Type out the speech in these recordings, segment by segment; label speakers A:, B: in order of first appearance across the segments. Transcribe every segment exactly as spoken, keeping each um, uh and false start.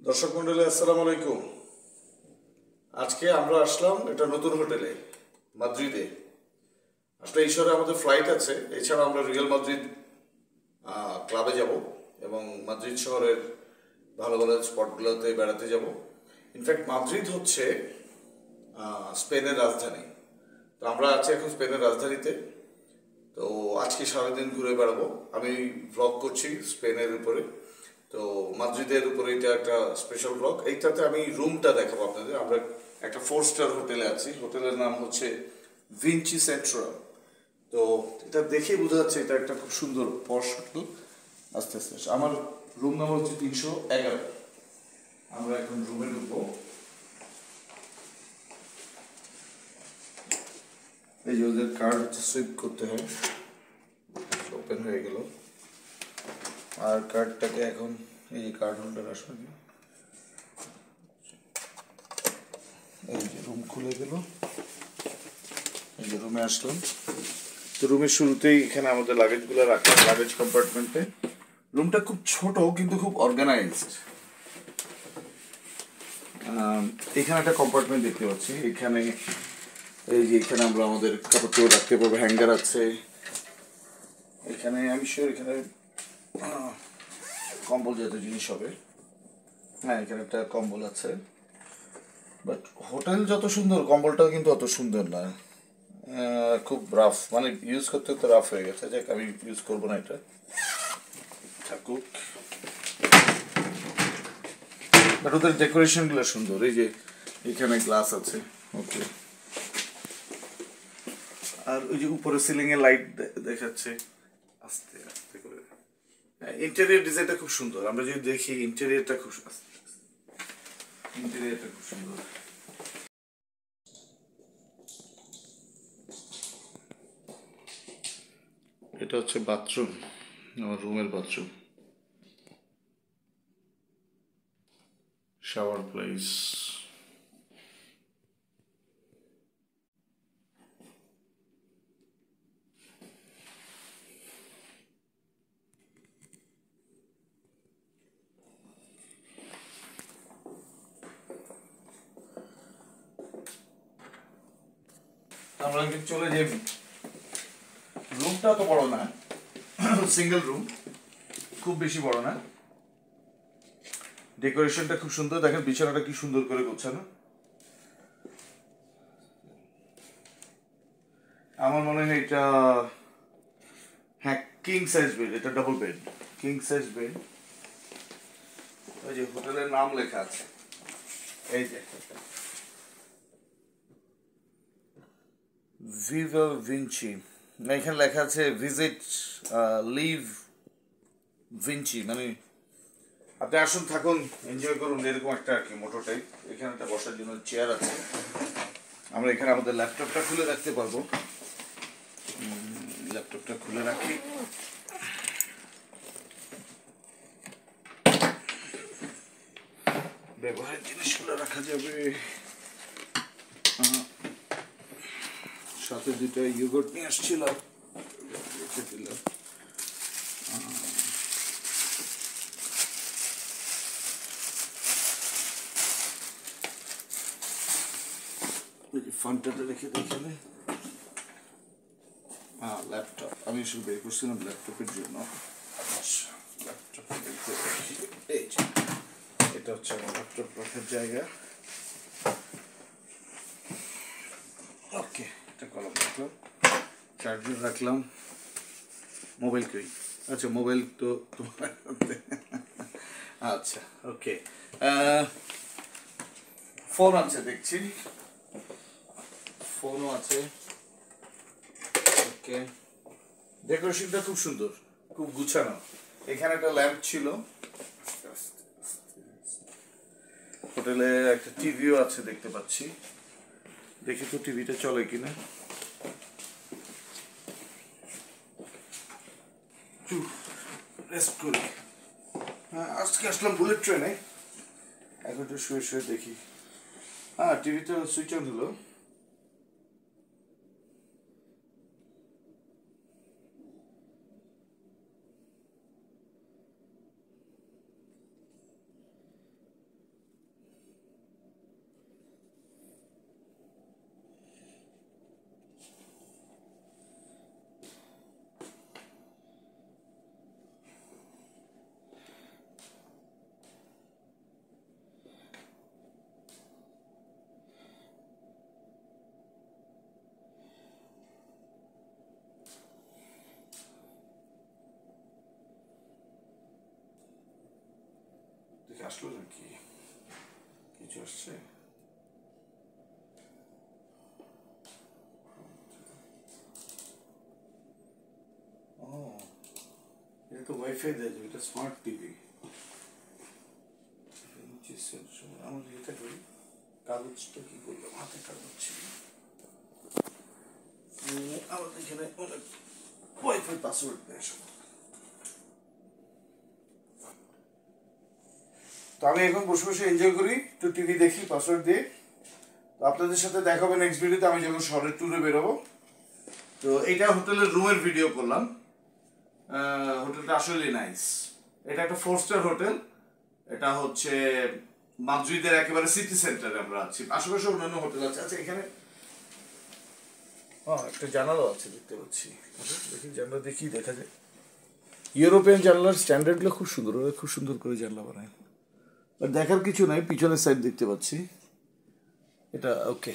A: দর্শক মন্ডলী আসসালামু আলাইকুম। আজকে আমরা আসলাম এটা নতুন হোটেলে মাদ্রিদে। আসলে এই শহরে আমাদের ফ্লাইট আছে, এছাড়া আমরা রিয়াল মাদ্রিদ ক্লাবে যাব এবং মাদ্রিদ শহরের ভালো ভালো স্পটগুলোতে বেড়াতে যাব। ইনফ্যাক্ট মাদ্রিদ হচ্ছে স্পেনের রাজধানী। তো আমরা আছি এখন স্পেনের রাজধানীতে। তো আজকে সারাদিন ঘুরে বেড়াবো। আমি ভ্লগ করছি স্পেনের উপরে। তো মাদ্রিদের উপরে এটা একটা স্পেশাল ব্লগ। এইটাতে আমি রুমটা দেখাবো আপনাদের। আমরা একটা ফোর স্টার হোটেলে আছি। হোটেলের নাম হচ্ছে ভিনচি সেন্ট্রাম। তো এটা দেখেই বোঝা যাচ্ছে এটা একটা খুব সুন্দর পশ হোটেল। আস্তে আস্তে আমার রুম নাম্বার হচ্ছে তিনশো এগারো। আমরা এখন রুমে ঢুকবো। এই যে ওদের কার্ড হচ্ছে সুইপ করতে হয়, ওপেন হয়ে গেল। আর কার্ডটাকে এখন এই যে কার্ড হোল্ডার আসবে, এই যে রুম খুলে গেল। এই যে রুমে আসলাম। তো রুমের শুরুতেই এখানে আমাদের লাগেজগুলো রাখলাম লাগেজ কম্পার্টমেন্টে। রুমটা খুব ছোট কিন্তু খুব অর্গানাইজড। এখানে একটা কম্পার্টমেন্ট দেখতে পাচ্ছি। এখানে এই যে এখানে আমরা আমাদের কাপড় রাখতে পারবো, হ্যাঙ্গার আছে এখানে। আমি শিওর এখানে কম্বল জাতীয় জিনিস হবে। হ্যাঁ, এখানে একটা কম্বল আছে। বাট হোটেল যত সুন্দর, কম্বলটাও কিন্তু অত সুন্দর না, খুব রাফ, মানে ইউজ করতে তো রাফ হয়ে গেছে। যাক, আমি ইউজ করবো না, এটা থাকুক। বাট ওদের ডেকোরেশনগুলো সুন্দর। এই যে এখানে গ্লাস আছে, ওকে। আর ওই যে উপরে সিলিং এ লাইট দেখাচ্ছে আস্তে আস্তে করে। ইন্টেরিয়র ডিজাইনটা খুব সুন্দর। আমরা যদি দেখি ইন্টেরিয়রটা খুব আস্তে ইন্টেরিয়রটা খুব সুন্দর। এটা হচ্ছে বাথরুম, আমার রুমের বাথরুম, শাওয়ার প্লেস। আমরা চলে যাই। রুমটা তো বড় না, সিঙ্গেল রুম, খুব বেশি বড় না। ডেকোরেশনটা খুব সুন্দর। দেখেন বিছানাটা কি সুন্দর করে গোছানো। আমার মনে হয় এটা, হ্যাঁ, কিং সাইজ বেড। এটা double bed, king size bed. ওই যে হোটেলের নাম লেখা আছে, এই যে ভিভা ভিনচি। এখানে লেখা আছে ভিজিট লিভ ভিনচি, মানে আপনি আসুন, থাকুন, এনজয় করুন, এরকম একটা আর কি মোটো টাইপ। এখানে একটা বসার জন্য চেয়ার আছে। আমরা এখানে আমাদের ল্যাপটপটা খুলে রাখতে পারবো। ল্যাপটপটা খুলে রাখি। ব্যবহারের জিনিসগুলো রাখা যাবে। সাথে দুটো ইয়োগurt নিয়ে আসছিলাম, রেখে দিলাম। ফান্টাটা রেখে দিই এখানে। হ্যাঁ, ল্যাপটপ আমি শুধু বের করছিলাম ল্যাপটপের জন্য। আচ্ছা, ল্যাপটপ এই যে এটা হচ্ছে আমার ল্যাপটপ রাখার জায়গা। ওকে, একটা কলম রাখলাম, চার্জার রাখলাম। মোবাইল কই? আচ্ছা, মোবাইল তো তোমার। আচ্ছা, ওকে। ফোন আছে দেখছি, ফোনও আছে। ওকে, ডেকোরেশনটা খুব সুন্দর, খুব গুছানো। এখানে একটা ল্যাম্প ছিল। হোটেলে একটা টিভিও আছে দেখতে পাচ্ছি। দেখি তো টিভিটা চলে কিনা। রেস্ট করি। হ্যাঁ, আজকে আসলাম বুলেট ট্রেনে, এখন একটু শুয়ে শুয়ে দেখি। হ্যাঁ, টিভিটা সুইচ অন হলো। দেখে আসলো নাকি কিছু আসছে? ও এটা তো ওয়াইফাই দেয়, এটা স্মার্ট টিভি। আমার এটা করি, কাগজটা কি করলাম, হাতে কাগজ ছিল আমাদের এখানে, অনেক ওয়াইফাই পাসওয়ার্ড নেই সব। তো আমি এখন বসে বসে এনজয় করি, একটু টিভি দেখি পাসওয়ার্ড দিয়ে। তো আপনাদের সাথে দেখা হবে নেক্সট ভিডিওতে, আমি যখন শহরের ট্যুরে বেরোবো। তো এটা হোটেলের রুমের ভিডিও করলাম। হোটেলটা আসলে নাইস, এটা একটা ফোর স্টার হোটেল। এটা হচ্ছে মাদ্রিদের একেবারে সিটি সেন্টারে আমরা আছি, আশেপাশে অন্যান্য হোটেল আছে। আচ্ছা এখানে হ্যাঁ একটা জানালাও আছে দেখতে পাচ্ছি, দেখি জানলা দেখি দেখা যায়। ইউরোপিয়ান জানলার স্ট্যান্ডার্ডগুলো খুব সুন্দর, ওরা খুব সুন্দর করে জানলা বানায়। আর দেখার কিছু নাই, পিছনের সাইড দেখতে পাচ্ছি এটা। ওকে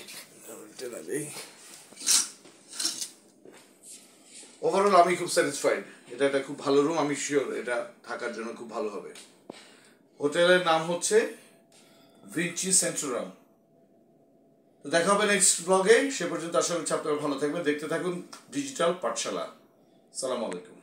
A: ওভারঅল আমি খুব স্যাটিসফাইড, এটা একটা খুব ভালো রুম, আমি শিওর এটা থাকার জন্য খুব ভালো হবে। হোটেলের নাম হচ্ছে ভিঞ্চি সেন্ট্রাম। তো দেখা হবে নেক্সট ব্লগে, সে পর্যন্ত আশা করছি আপনারা ভালো থাকবেন। দেখতে থাকুন ডিজিটাল পাঠশালা। সালাম আলাইকুম।